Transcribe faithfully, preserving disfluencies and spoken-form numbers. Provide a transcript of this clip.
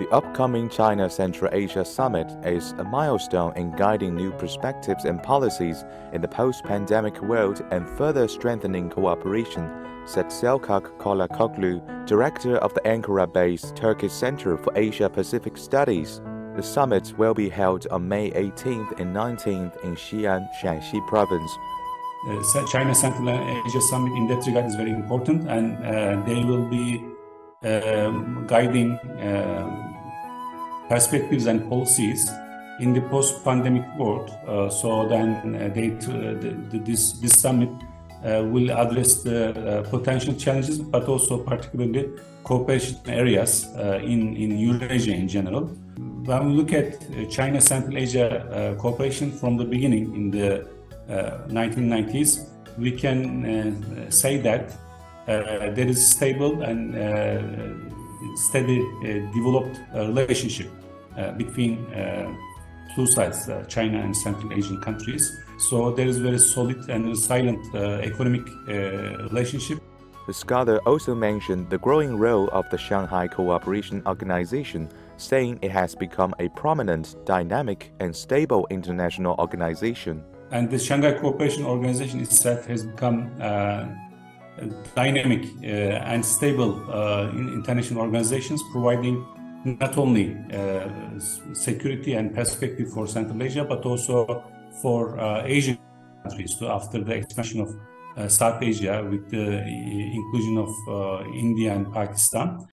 The upcoming China Central Asia Summit is a milestone in guiding new perspectives and policies in the post-pandemic world and further strengthening cooperation, said Selçuk Kolakoglu, director of the Ankara-based Turkish Center for Asia-Pacific Studies. The summit will be held on May eighteenth and nineteenth in Xi'an, Shanxi Province. Uh, China Central Asia Summit in that regard is very important, and uh, they will be um, guiding uh, perspectives and policies in the post-pandemic world. Uh, so then uh, they, uh, the, the, this, this summit uh, will address the uh, potential challenges, but also particularly cooperation areas uh, in, in Eurasia in general. When we look at uh, China Central Asia uh, cooperation from the beginning in the uh, nineteen nineties, we can uh, say that uh, there is stable and uh, steady uh, developed uh, relationship uh, between uh, two sides, uh, China and Central Asian countries. So there is very solid and resilient uh, economic uh, relationship. The scholar also mentioned the growing role of the Shanghai Cooperation Organization, saying it has become a prominent, dynamic, and stable international organization. And the Shanghai Cooperation Organization itself has become uh, dynamic uh, and stable uh, international organizations, providing not only uh, security and perspective for Central Asia, but also for uh, Asian countries. So after the expansion of uh, South Asia with the inclusion of uh, India and Pakistan,